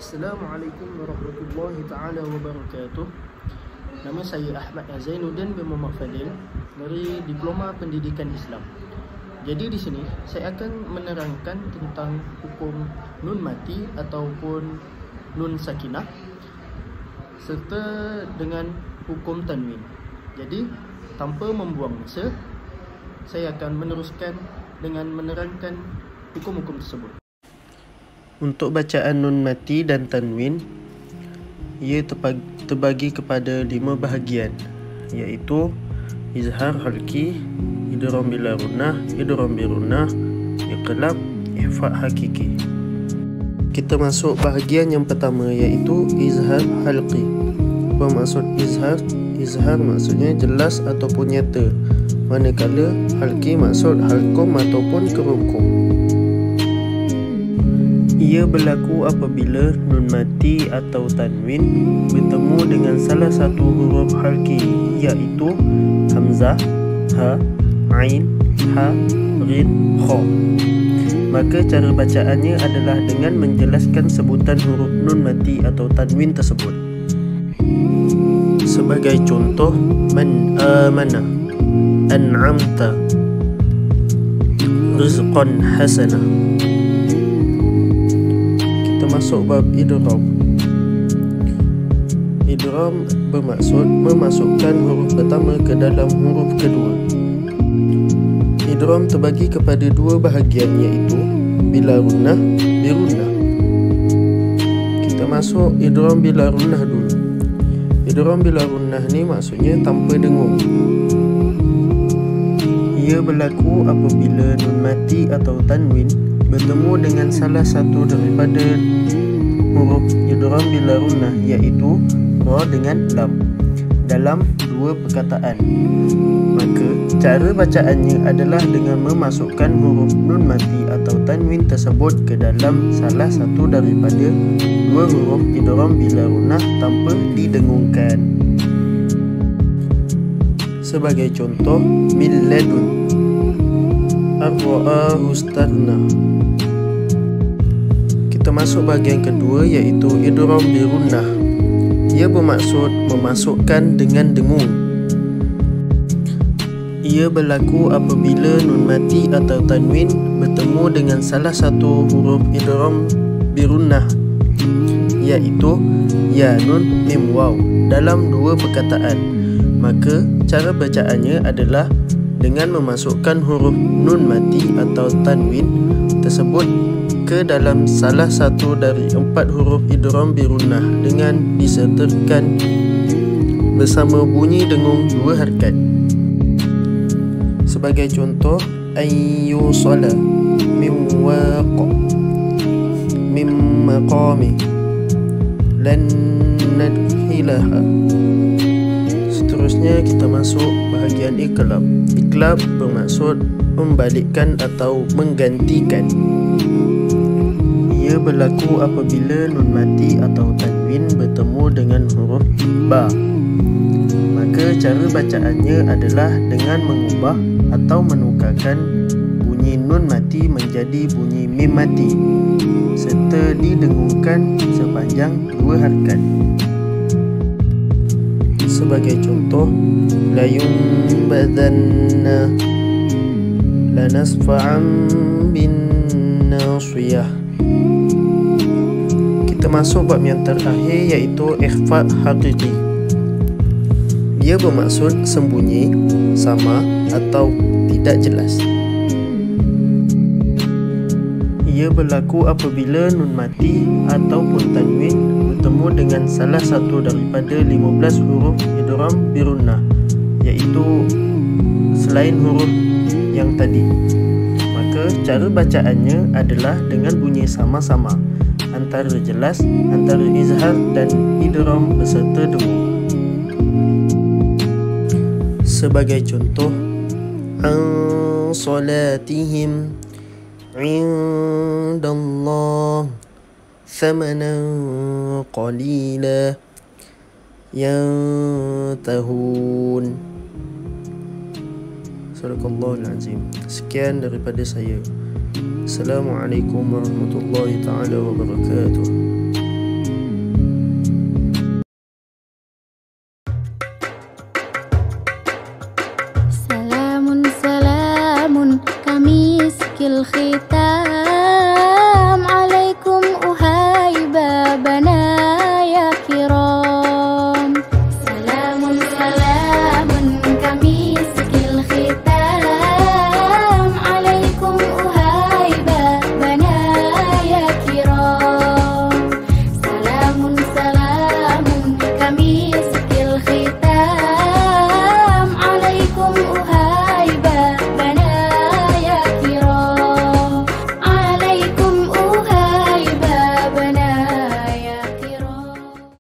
Assalamualaikum warahmatullahi taala wabarakatuh. Nama saya Ahmad Zainuddin bin Muhammad Fadil dari Diploma Pendidikan Islam. Jadi di sini saya akan menerangkan tentang hukum nun mati ataupun nun sakinah serta dengan hukum tanwin. Jadi tanpa membuang masa, saya akan meneruskan dengan menerangkan hukum-hukum tersebut. Untuk bacaan nun mati dan tanwin, ia terbagi kepada 5 bahagian, iaitu izhar halki, idgham bila gunnah, idgham bi gunnah, iqlab, ikhfa hakiki. Kita masuk bahagian yang pertama, iaitu izhar halki. Apa maksud izhar? Izhar maksudnya jelas ataupun nyata, manakala halki maksud halkum ataupun kerungkum. Ia berlaku apabila nun mati atau tanwin bertemu dengan salah satu huruf halki, iaitu hamzah, ha, ain, ha, rin, kha. Maka cara bacaannya adalah dengan menjelaskan sebutan huruf nun mati atau tanwin tersebut. Sebagai contoh, man amana, an'amta, rizqan hasana. Masuk bab idgham. Idgham bermaksud memasukkan huruf pertama ke dalam huruf kedua. Idgham terbagi kepada 2 bahagian, iaitu bila gunnah, bi gunnah. Kita masuk idgham bila gunnah dulu. Idgham bila gunnah ni maksudnya tanpa dengung. Ia berlaku apabila nun mati atau tanwin bertemu dengan salah satu daripada huruf idgham bila gunnah, iaitu ra dengan lam dalam 2 perkataan. Maka cara bacaannya adalah dengan memasukkan huruf nun mati atau tanwin tersebut ke dalam salah satu daripada 2 huruf idgham bila gunnah tanpa didengungkan. Sebagai contoh, min ladun, ar-ra'ahu istaghna. Kita masuk bahagian kedua, iaitu idgham bi gunnah. Ia bermaksud memasukkan dengan dengung. Ia berlaku apabila nun mati atau tanwin bertemu dengan salah satu huruf idgham bi gunnah, iaitu ya, nun, mim, waw dalam 2 perkataan. Maka cara bacaannya adalah dengan memasukkan huruf nun mati atau tanwin tersebut ke dalam salah satu dari 4 huruf idgham bi gunnah dengan disertakan bersama bunyi dengung 2 harakat. Sebagai contoh, ayyu sala, min waqa, min maqami, lan nadkhilaha. Seterusnya kita masuk bahagian iqlab. Iqlab bermaksud membalikkan atau menggantikan. Ia berlaku apabila nun mati atau tanwin bertemu dengan huruf ba. Maka cara bacaannya adalah dengan mengubah atau menukarkan bunyi nun mati menjadi bunyi mim mati serta didengungkan sepanjang 2 harakat. Sebagai contoh, la yunbadanna, la nasfa'an bin nasiyah. Kita masuk bab yang terakhir, iaitu ikhfa hakiki. Ia bermaksud sembunyi, sama atau tidak jelas. Ia berlaku apabila nun mati ataupun tanwin bertemu dengan salah satu daripada 15 huruf idgham bi gunnah, iaitu selain huruf yang tadi. Maka cara bacaannya adalah dengan bunyi sama-sama antara jelas, antara izhar dan idgham beserta dengung. Sebagai contoh, an salatihim indallah thamanan qalila yantahun. Sadaqallahul azim. Sekian daripada saya. Assalamualaikum warahmatullahi taala wabarakatuh. الختام